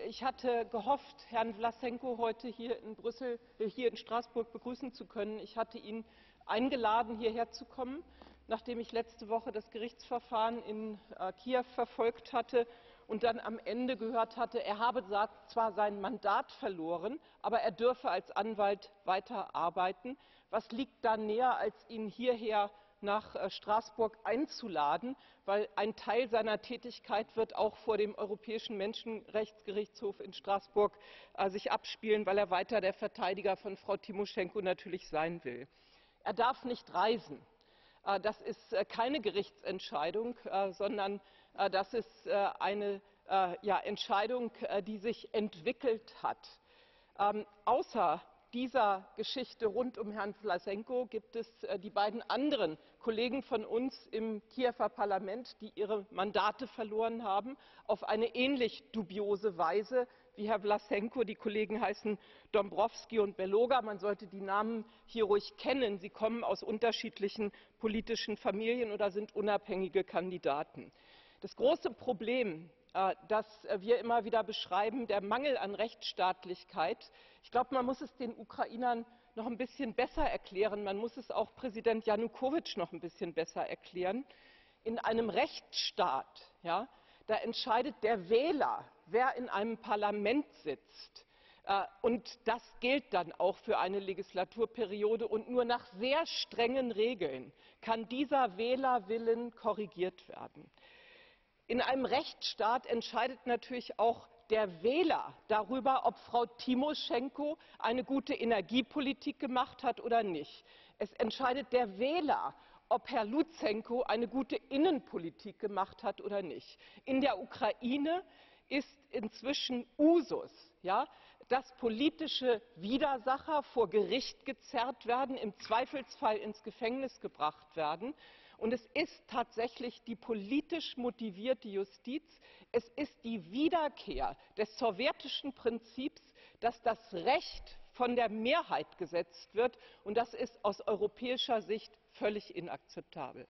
Ich hatte gehofft, Herrn Vlasenko heute hier in Straßburg begrüßen zu können. Ich hatte ihn eingeladen, hierher zu kommen, nachdem ich letzte Woche das Gerichtsverfahren in Kiew verfolgt hatte und dann am Ende gehört hatte, er habe zwar sein Mandat verloren, aber er dürfe als Anwalt weiter arbeiten. Was liegt da näher, als ihn hierher nach Straßburg einzuladen, weil ein Teil seiner Tätigkeit wird auch vor dem Europäischen Menschenrechtsgerichtshof in Straßburg sich abspielen, weil er weiter der Verteidiger von Frau Timoschenko natürlich sein will. Er darf nicht reisen. Das ist keine Gerichtsentscheidung, sondern das ist eine Entscheidung, die sich entwickelt hat. Außer dieser Geschichte rund um Herrn Vlasenko gibt es die beiden anderen Kollegen von uns im Kiewer Parlament, die ihre Mandate verloren haben, auf eine ähnlich dubiose Weise wie Herr Vlasenko. Die Kollegen heißen Dombrovskis und Beloga. Man sollte die Namen hier ruhig kennen. Sie kommen aus unterschiedlichen politischen Familien oder sind unabhängige Kandidaten. Das große Problem, das wir immer wieder beschreiben, der Mangel an Rechtsstaatlichkeit. Ich glaube, man muss es den Ukrainern noch ein bisschen besser erklären. Man muss es auch Präsident Janukowitsch noch ein bisschen besser erklären. In einem Rechtsstaat, da entscheidet der Wähler, wer in einem Parlament sitzt. Und das gilt dann auch für eine Legislaturperiode. Und nur nach sehr strengen Regeln kann dieser Wählerwillen korrigiert werden. In einem Rechtsstaat entscheidet natürlich auch der Wähler darüber, ob Frau Timoschenko eine gute Energiepolitik gemacht hat oder nicht. Es entscheidet der Wähler, ob Herr Luzenko eine gute Innenpolitik gemacht hat oder nicht. In der Ukraine ist inzwischen Usus, dass politische Widersacher vor Gericht gezerrt werden, im Zweifelsfall ins Gefängnis gebracht werden. Und es ist tatsächlich die politisch motivierte Justiz, es ist die Wiederkehr des sowjetischen Prinzips, dass das Recht von der Mehrheit gesetzt wird, und das ist aus europäischer Sicht völlig inakzeptabel.